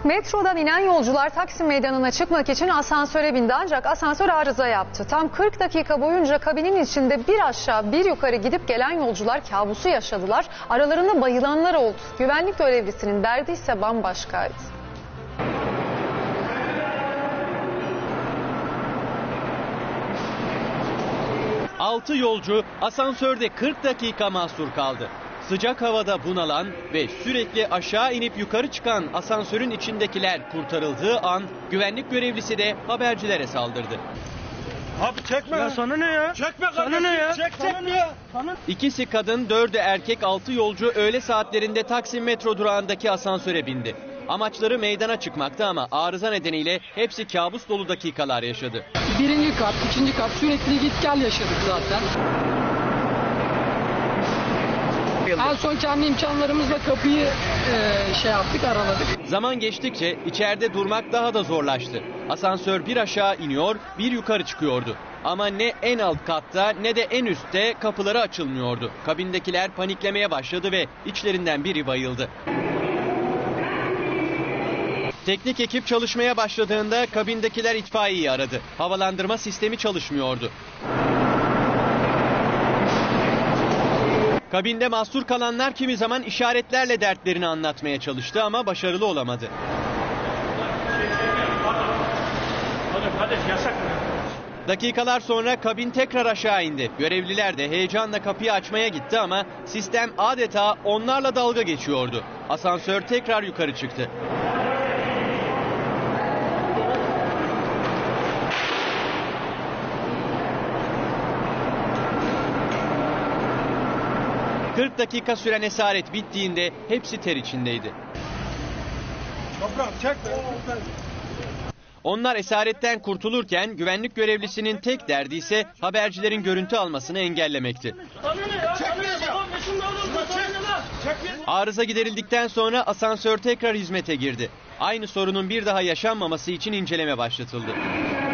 Metrodan inen yolcular Taksim Meydanı'na çıkmak için asansöre bindi ancak asansör arıza yaptı. Tam 40 dakika boyunca kabinin içinde bir aşağı bir yukarı gidip gelen yolcular kabusu yaşadılar. Aralarında bayılanlar oldu. Güvenlik görevlisinin derdi ise bambaşkaydı. Altı yolcu asansörde 40 dakika mahsur kaldı. Sıcak havada bunalan ve sürekli aşağı inip yukarı çıkan asansörün içindekiler kurtarıldığı an güvenlik görevlisi de habercilere saldırdı. Abi çekme. Ya sana ne ya? Çekme sana ne ya? Çekme ya. İkisi kadın, 4'ü erkek 6 yolcu öğle saatlerinde Taksim metro durağındaki asansöre bindi. Amaçları meydana çıkmaktı ama arıza nedeniyle hepsi kabus dolu dakikalar yaşadı. Birinci kat, ikinci kat sürekli git gel yaşadık zaten. En son kendi imkanlarımızla kapıyı araladık. Zaman geçtikçe içeride durmak daha da zorlaştı. Asansör bir aşağı iniyor, bir yukarı çıkıyordu. Ama ne en alt katta ne de en üstte kapıları açılmıyordu. Kabindekiler paniklemeye başladı ve içlerinden biri bayıldı. Teknik ekip çalışmaya başladığında kabindekiler itfaiyeyi aradı. Havalandırma sistemi çalışmıyordu. Kabinde mahsur kalanlar kimi zaman işaretlerle dertlerini anlatmaya çalıştı ama başarılı olamadı. Dakikalar sonra kabin tekrar aşağı indi. Görevliler de heyecanla kapıyı açmaya gitti ama sistem adeta onlarla dalga geçiyordu. Asansör tekrar yukarı çıktı. ...40 dakika süren esaret bittiğinde hepsi ter içindeydi. Onlar esaretten kurtulurken güvenlik görevlisinin tek derdi ise habercilerin görüntü almasını engellemekti. Arıza giderildikten sonra asansör tekrar hizmete girdi. Aynı sorunun bir daha yaşanmaması için inceleme başlatıldı.